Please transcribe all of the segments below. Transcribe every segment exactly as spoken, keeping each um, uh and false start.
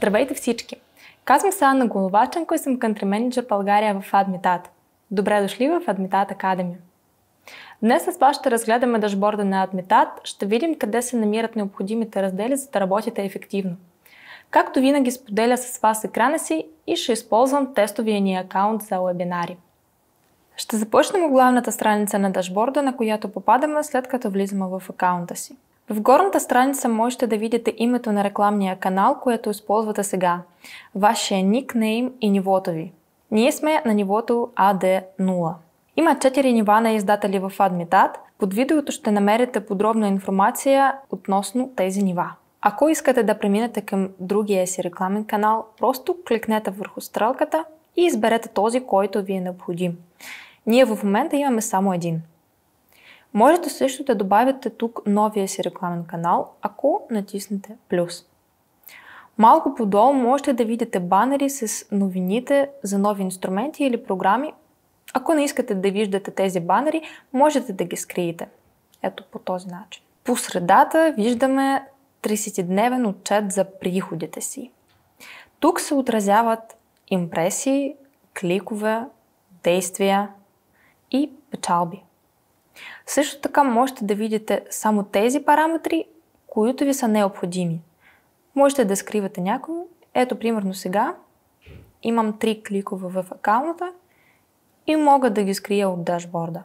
Здравейте всички! Казвам се Анна Головаченко и съм Country Manager България в Admitat. Добре дошли в Admitat Academy. Днес с вас ще разгледаме дашборда на Admitat, ще видим къде се намират необходимите раздели, за да работите ефективно. Както винаги споделя с вас екрана си и ще използвам тестовия ни акаунт за вебинари. Ще започнем от главната страница на дашборда, на която попадаме след като влизаме в акаунта си. В горната страница можете да видите името на рекламния канал, което използвате сега, вашия никнейм и нивото ви. Ние сме на нивото А Д нула. Има четири нива на издатели в Admitat. Под видеото ще намерите подробна информация относно тези нива. Ако искате да преминете към другия си рекламен канал, просто кликнете върху стрелката и изберете този, който ви е необходим. Ние в момента имаме само един. Можете също да добавите тук новия си рекламен канал, ако натиснете плюс. Малко подолу можете да видите банери с новините за нови инструменти или програми. Ако не искате да виждате тези банери, можете да ги скриете. Ето по този начин. По средата виждаме тридесетдневен отчет за приходите си. Тук се отразяват импресии, кликове, действия и печалби. Също така можете да видите само тези параметри, които ви са необходими. Можете да скривате някои. Ето, примерно сега имам три кликова в акаунта и мога да ги скрия от дашборда.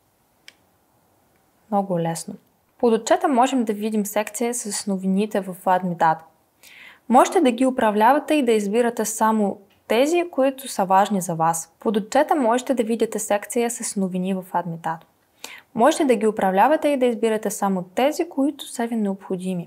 Много лесно. Под отчета можем да видим секция с новините в Admitat. Можете да ги управлявате и да избирате само тези, които са важни за вас. Под отчета можете да видите секция с новини в Admitat. Можете да ги управлявате и да избирате само тези, които са ви необходими.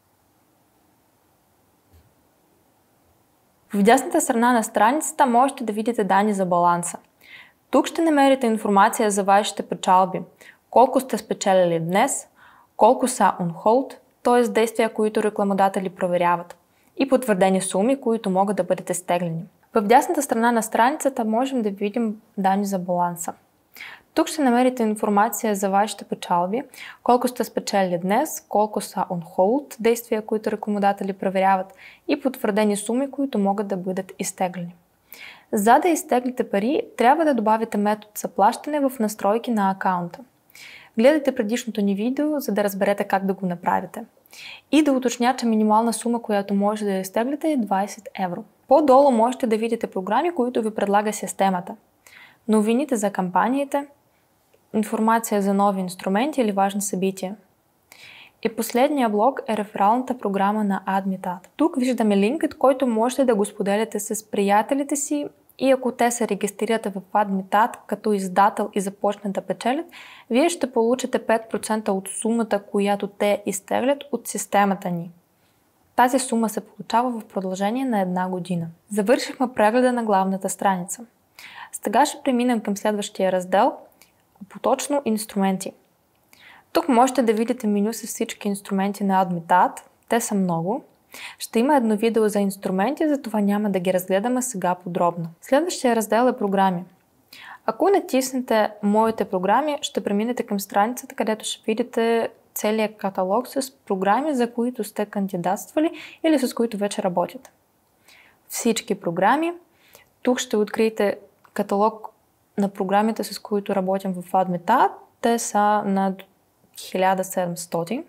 В дясната страна на страницата можете да видите данни за баланса. Тук ще намерите информация за вашите печалби, колко сте спечелили днес, колко са on hold, т.е. действия, които рекламодатели проверяват, и потвърдени суми, които могат да бъдат изтеглени. В дясната страна на страницата можем да видим данни за баланса. Тук ще намерите информация за вашите печалби, колко сте спечелили днес, колко са on hold, действия, които рекламодатели проверяват, и потвърдени суми, които могат да бъдат изтеглени. За да изтеглите пари, трябва да добавите метод за плащане в настройки на акаунта. Гледайте предишното ни видео, за да разберете как да го направите. И да уточня, че минимална сума, която може да изтеглите, е двайсет евро. По-долу можете да видите програми, които ви предлага системата. Новините за кампаниите, информация за нови инструменти или важни събития. И последния блок е рефералната програма на Admitat. Тук виждаме линкът, който можете да го споделяте с приятелите си, и ако те се регистрират в Admitat като издател и започнат да печелят, вие ще получите пет процента от сумата, която те изтеглят от системата ни. Тази сума се получава в продължение на една година. Завършихме прегледа на главната страница. Сега ще преминем към следващия раздел, поточно инструменти. Тук можете да видите меню с всички инструменти на Admitat. Те са много. Ще има едно видео за инструменти, затова няма да ги разгледаме сега подробно. Следващия раздел е програми. Ако натиснете Моите програми, ще преминете към страницата, където ще видите целият каталог с програми, за които сте кандидатствали или с които вече работите. Всички програми. Тук ще откриете каталог на програмите, с които работим в Admitat. Те са над хиляда и седемстотин.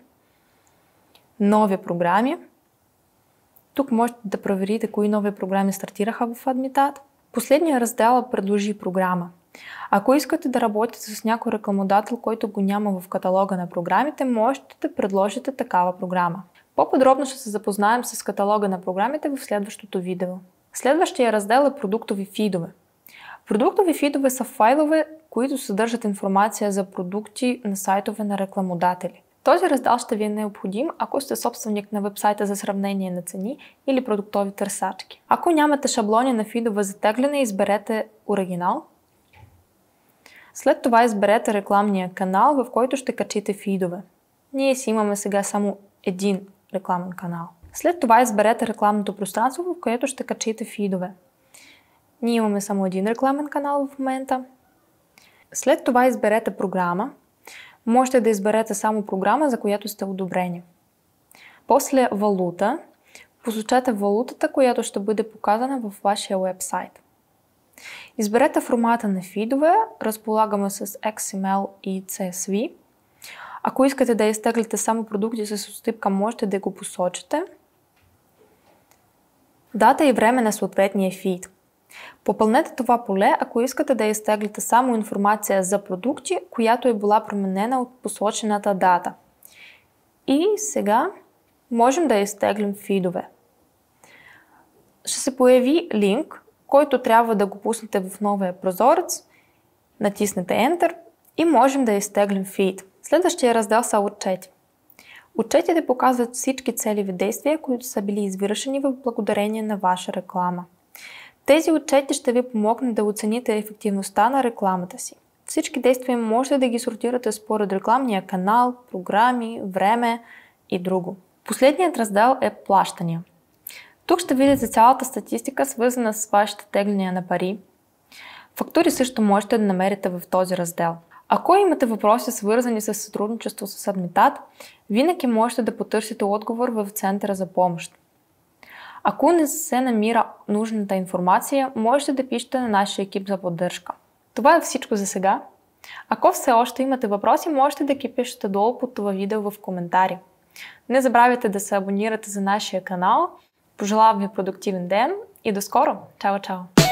Нови програми. Тук можете да проверите кои нови програми стартираха в Admitat. Последния раздел е Предложи програма. Ако искате да работите с някой рекламодател, който го няма в каталога на програмите, можете да предложите такава програма. По-подробно ще се запознаем с каталога на програмите в следващото видео. Следващия раздел е Продуктови фидове. Продуктови фидове са файлове, които съдържат информация за продукти на сайтове на рекламодатели. Този раздел ще ви е необходим, ако сте собственик на вебсайта за сравнение на цени или продуктови търсачки. Ако нямате шаблони на фидове за тегляне, изберете оригинал. След това изберете рекламния канал, в който ще качите фидове. Ние си имаме сега само един рекламен канал. След това изберете рекламното пространство, в което ще качите фидове. Ние имаме само един рекламен канал в момента. След това изберете програма. Можете да изберете само програма, за която сте одобрени. После валута. Посочете валутата, която ще бъде показана в вашия уебсайт. Изберете формата на фидове, разполагаме с Икс Ем Ел и Си Ес Ви. Ако искате да изтеглите само продукти с отстъпка, можете да го посочите. Дата и време на съответния фид. Попълнете това поле, ако искате да изтеглите само информация за продукти, която е била променена от посочената дата. И сега можем да изтеглим фидове. Ще се появи линк, който трябва да го пуснете в новия прозорец, натиснете Enter и можем да изтеглим фид. Следващия раздел са отчети. Отчетите показват всички целеви действия, които са били извършени в благодарение на ваша реклама. Тези отчети ще ви помогнат да оцените ефективността на рекламата си. Всички действия можете да ги сортирате според рекламния канал, програми, време и друго. Последният раздел е плащания. Тук ще видите цялата статистика, свързана с вашите тегления на пари. Фактури също можете да намерите в този раздел. Ако имате въпроси, свързани с сътрудничество с Адмитат, винаги можете да потърсите отговор в Центъра за помощ. Ако не се намира нужната информация, можете да пишете на нашия екип за поддръжка. Това е всичко за сега. Ако все още имате въпроси, можете да ги пишете долу под това видео в коментари. Не забравяйте да се абонирате за нашия канал. Пожелавам ви продуктивен ден и до скоро! Чао, чао!